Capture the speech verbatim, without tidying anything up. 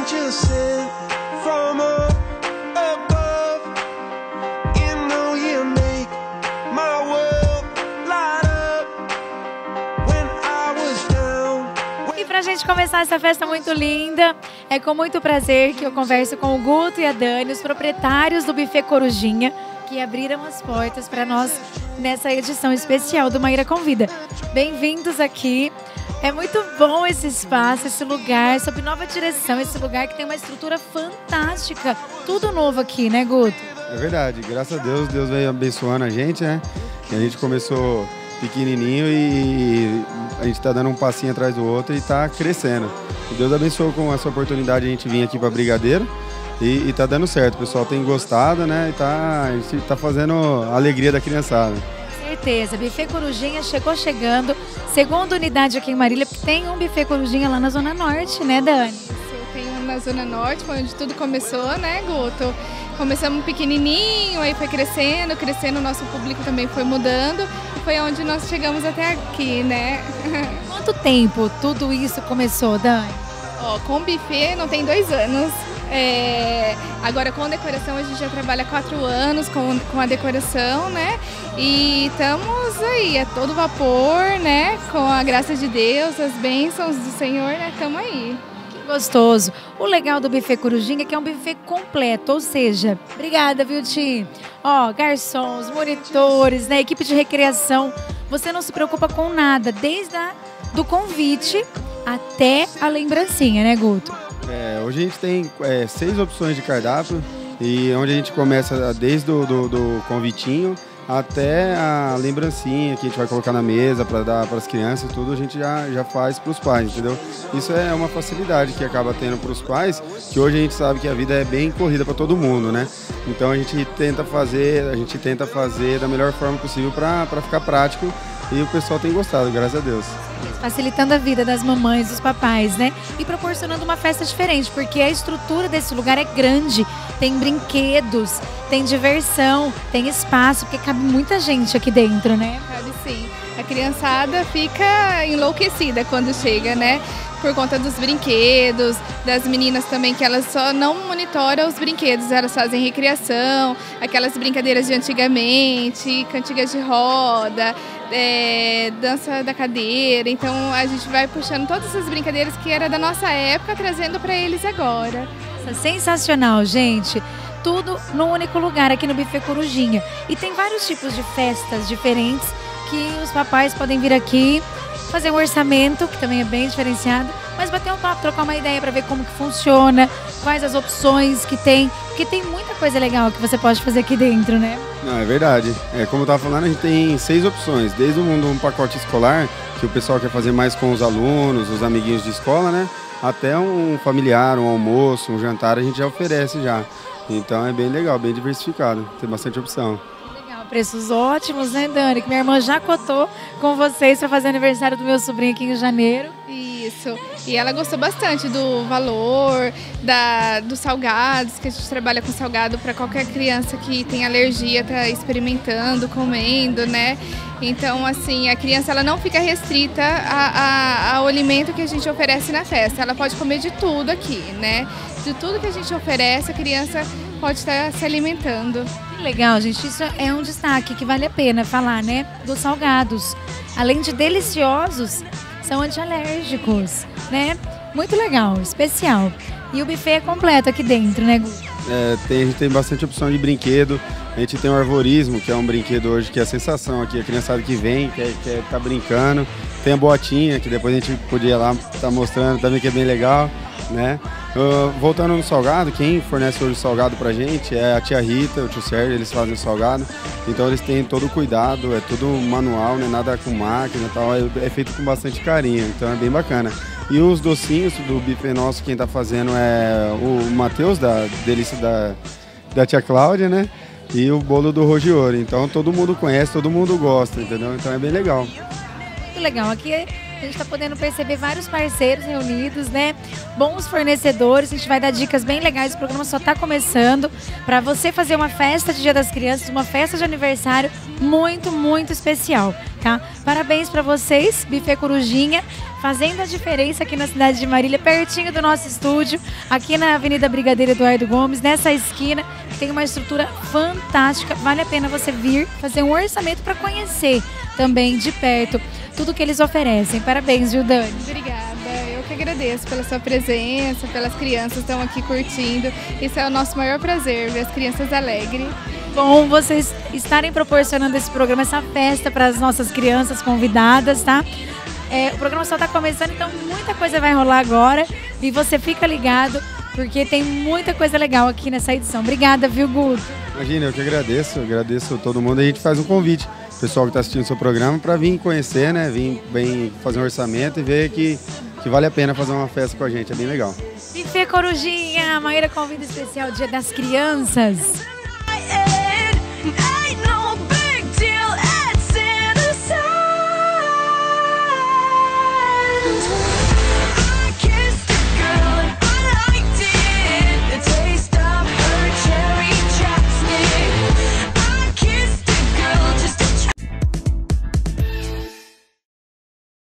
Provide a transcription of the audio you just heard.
angel sent from up above. You know you make my world light up when I was down. E pra gente começar essa festa muito linda, é com muito prazer que eu converso com o Guto e a Dani, os proprietários do Buffet Corujinha, que abriram as portas para nós nessa edição especial do Maíra Convida. Bem-vindos aqui. É muito bom esse espaço, esse lugar, sob nova direção, esse lugar que tem uma estrutura fantástica. Tudo novo aqui, né, Guto? É verdade, graças a Deus, Deus veio abençoando a gente, né? E a gente começou pequenininho e a gente tá dando um passinho atrás do outro e tá crescendo. E Deus abençoou com essa oportunidade a gente vir aqui para Brigadeiro. E, e tá dando certo, o pessoal tem gostado, né? E tá, a gente tá fazendo a alegria da criançada. Com certeza, Buffet Corujinha chegou chegando, segunda unidade aqui em Marília, porque tem um Buffet Corujinha lá na Zona Norte, né, Dani? Tem um na Zona Norte, foi onde tudo começou, né, Guto? Começamos pequenininho, aí foi crescendo, crescendo, o nosso público também foi mudando, e foi onde nós chegamos até aqui, né? Quanto tempo tudo isso começou, Dani? Ó, com o buffet não tem dois anos. É, agora com decoração a gente já trabalha há quatro anos com, com a decoração, né? E estamos aí, a todo vapor, né? Com a graça de Deus, as bênçãos do Senhor, né? Estamos aí. Que gostoso. O legal do Buffet Corujinha é que é um buffet completo, ou seja, obrigada, viu, Ti? Ó, garçons, monitores, né? Equipe de recreação. Você não se preocupa com nada, desde a, do convite até a lembrancinha, né, Guto? É, hoje a gente tem é, seis opções de cardápio e onde a gente começa desde o do, do convitinho até a lembrancinha que a gente vai colocar na mesa para dar para as crianças, tudo a gente já, já faz para os pais, entendeu? Isso é uma facilidade que acaba tendo para os pais, que hoje a gente sabe que a vida é bem corrida para todo mundo, né? Então a gente tenta fazer, a gente tenta fazer da melhor forma possível para ficar prático e o pessoal tem gostado, graças a Deus. Facilitando a vida das mamães, dos papais, né? E proporcionando uma festa diferente, porque a estrutura desse lugar é grande, tem brinquedos, tem diversão, tem espaço, porque cabe muita gente aqui dentro, né? Cabe sim. A criançada fica enlouquecida quando chega, né? Por conta dos brinquedos, das meninas também, que elas só não monitoram os brinquedos, elas fazem recreação, aquelas brincadeiras de antigamente, cantigas de roda, é, dança da cadeira. Então a gente vai puxando todas essas brincadeiras que era da nossa época, trazendo para eles agora. Sensacional, gente! Tudo num único lugar aqui no Buffet Corujinha. E tem vários tipos de festas diferentes que os papais podem vir aqui fazer um orçamento, que também é bem diferenciado, mas bater um papo, trocar uma ideia para ver como que funciona, quais as opções que tem, porque tem muita coisa legal que você pode fazer aqui dentro, né? Não, é verdade. É, como eu estava falando, a gente tem seis opções, desde o mundo um pacote escolar, que o pessoal quer fazer mais com os alunos, os amiguinhos de escola, né? Até um familiar, um almoço, um jantar, a gente já oferece já. Então é bem legal, bem diversificado, tem bastante opção. Preços ótimos, né, Dani? Que minha irmã já cotou com vocês para fazer aniversário do meu sobrinho aqui em janeiro. Isso. E ela gostou bastante do valor, da, dos salgados, que a gente trabalha com salgado para qualquer criança que tem alergia, tá experimentando, comendo, né? Então, assim, a criança ela não fica restrita a, a, ao alimento que a gente oferece na festa. Ela pode comer de tudo aqui, né? De tudo que a gente oferece, a criança pode estar se alimentando. Que legal, gente. Isso é um destaque que vale a pena falar, né? Dos salgados. Além de deliciosos, são antialérgicos, né? Muito legal, especial. E o buffet é completo aqui dentro, né, Gu? É, tem, a gente tem bastante opção de brinquedo. A gente tem o arvorismo, que é um brinquedo hoje que é a sensação aqui. A criançada que vem, quer, quer tá brincando. Tem a botinha, que depois a gente podia lá estar tá mostrando também, que é bem legal, né? Uh, voltando no salgado, quem fornece hoje o salgado pra gente é a tia Rita, o tio Sérgio, eles fazem o salgado. Então eles têm todo o cuidado, é tudo manual, né? Nada com máquina e tal, é, é feito com bastante carinho, então é bem bacana. E os docinhos do buffet nosso, quem tá fazendo é o Matheus, da delícia da, da tia Cláudia, né? E o bolo do Rogioro. Então todo mundo conhece, todo mundo gosta, entendeu? Então é bem legal. Muito legal. Aqui A gente está podendo perceber vários parceiros reunidos, né? Bons fornecedores, a gente vai dar dicas bem legais. O programa só está começando para você fazer uma festa de Dia das Crianças, uma festa de aniversário muito, muito especial, tá? Parabéns para vocês, Buffet Corujinha, fazendo a diferença aqui na cidade de Marília, pertinho do nosso estúdio, aqui na Avenida Brigadeiro Eduardo Gomes, nessa esquina, que tem uma estrutura fantástica. Vale a pena você vir fazer um orçamento para conhecer também de perto tudo que eles oferecem. Parabéns, viu, Dani? Obrigada, eu que agradeço pela sua presença, pelas crianças que estão aqui curtindo. Isso é o nosso maior prazer, ver as crianças alegres. Bom vocês estarem proporcionando esse programa, essa festa para as nossas crianças convidadas, tá? É, o programa só está começando, então muita coisa vai rolar agora e você fica ligado, porque tem muita coisa legal aqui nessa edição. Obrigada, viu, Guto? Imagina, eu que agradeço, eu agradeço todo mundo. A gente faz um convite pro pessoal que está assistindo o seu programa para vir conhecer, né? Vir bem fazer um orçamento e ver que, que vale a pena fazer uma festa com a gente, é bem legal. Buffet Corujinha, a Maíra convida especial Dia das Crianças. Ain't no big deal, it's innocent.